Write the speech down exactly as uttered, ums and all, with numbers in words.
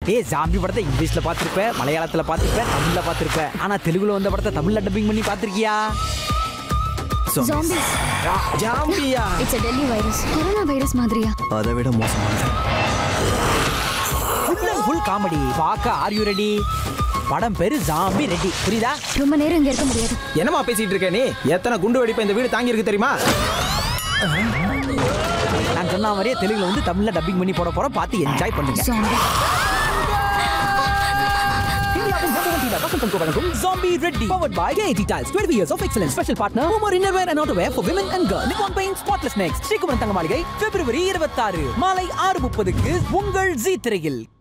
ஏய் ஜாம்பி படத்தை இங்கிலீஷ்ல பாத்திருப்ப, மலையாளத்துல பாத்திருப்ப, தமிழ்ல பாத்திருப்ப. ஆனா தெலுங்குல வந்த படத்தை தமிழ்ல டப்பிங் பண்ணி பாத்திருக்கியா? Zombies. ஜாம்பியா? It's a deadly virus. Corona virus மாதிரியா? அதை விட மோசமானது. Full and full comedy. பாக்க Are you ready? படம் பேரு ஜாம்பி ரெட்டி. புரியுதா? ரொம்ப நேரம் இங்க இருக்க முடியாது. என்னமா பேசிட்டு இருக்க நீ? எத்தனை குண்டு வெடிப்ப இந்த வீடு தாங்கி இருக்கு தெரியுமா? நான் சொன்ன மாதிரியே தெலுங்குல வந்து தமிழ்ல டப்பிங் பண்ணி போட போறோம். பார்த்து என்ஜாய் பண்ணுங்க. Zombie Reddy, powered by Zee Thirai. twenty years of excellence. Special partner, Homer Innerwear and Outerwear for women and girls. Nippon Paint Spotless Next. Sri Kumaran தங்க மாளிகை, பிப்ரவரி இருபத்தி ஆறு மாலை ஆறு முப்பதுக்கு உங்கள் ஜீ திரையில்.